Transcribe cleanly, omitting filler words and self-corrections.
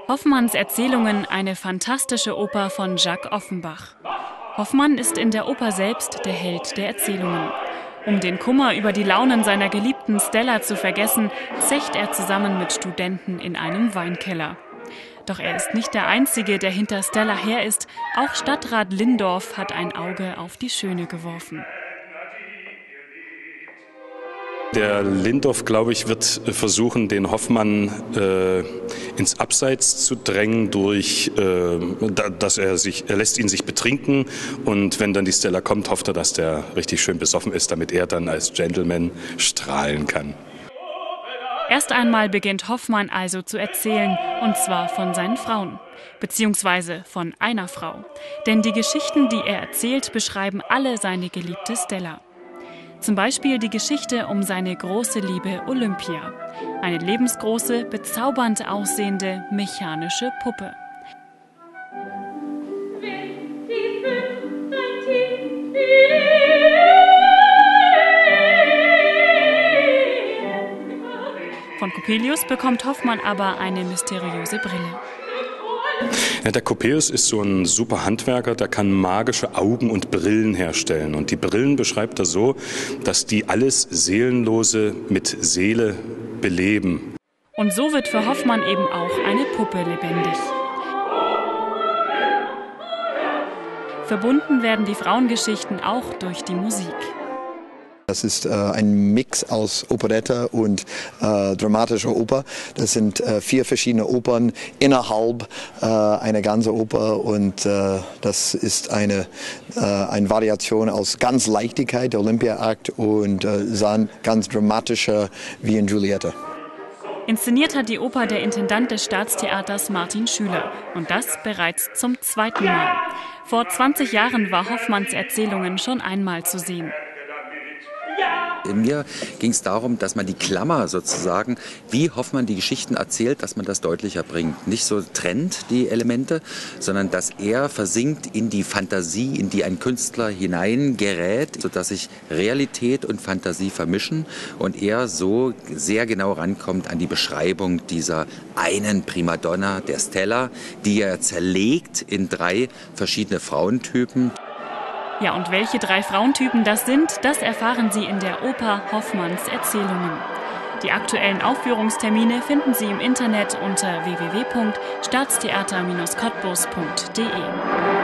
Hoffmanns Erzählungen, eine fantastische Oper von Jacques Offenbach. Hoffmann ist in der Oper selbst der Held der Erzählungen. Um den Kummer über die Launen seiner geliebten Stella zu vergessen, zecht er zusammen mit Studenten in einem Weinkeller. Doch er ist nicht der Einzige, der hinter Stella her ist. Auch Stadtrat Lindorf hat ein Auge auf die Schöne geworfen. Der Lindorf, glaube ich, wird versuchen, den Hoffmann ins Abseits zu drängen durch, dass er lässt ihn sich betrinken, und wenn dann die Stella kommt, hofft er, dass der richtig schön besoffen ist, damit er dann als Gentleman strahlen kann. Erst einmal beginnt Hoffmann also zu erzählen, und zwar von seinen Frauen, beziehungsweise von einer Frau. Denn die Geschichten, die er erzählt, beschreiben alle seine geliebte Stella. Zum Beispiel die Geschichte um seine große Liebe Olympia. Eine lebensgroße, bezaubernd aussehende, mechanische Puppe. Von Coppelius bekommt Hoffmann aber eine mysteriöse Brille. Ja, der Coppelius ist so ein super Handwerker, der kann magische Augen und Brillen herstellen. Und die Brillen beschreibt er so, dass die alles Seelenlose mit Seele beleben. Und so wird für Hoffmann eben auch eine Puppe lebendig. Verbunden werden die Frauengeschichten auch durch die Musik. Das ist ein Mix aus Operette und dramatischer Oper. Das sind 4 verschiedene Opern innerhalb einer ganzen Oper, und das ist eine Variation aus ganz Leichtigkeit, der Olympia-Akt, und ganz dramatischer wie in Giulietta. Inszeniert hat die Oper der Intendant des Staatstheaters Martin Schüler, und das bereits zum 2. Mal. Vor 20 Jahren war Hoffmanns Erzählungen schon einmal zu sehen. Mir ging es darum, dass man die Klammer sozusagen, wie Hoffmann die Geschichten erzählt, dass man das deutlicher bringt. Nicht so trennt die Elemente, sondern dass er versinkt in die Fantasie, in die ein Künstler hineingerät, sodass sich Realität und Fantasie vermischen und er so sehr genau rankommt an die Beschreibung dieser einen Primadonna, der Stella, die er zerlegt in 3 verschiedene Frauentypen. Ja, und welche 3 Frauentypen das sind, das erfahren Sie in der Oper Hoffmanns Erzählungen. Die aktuellen Aufführungstermine finden Sie im Internet unter www.staatstheater-cottbus.de.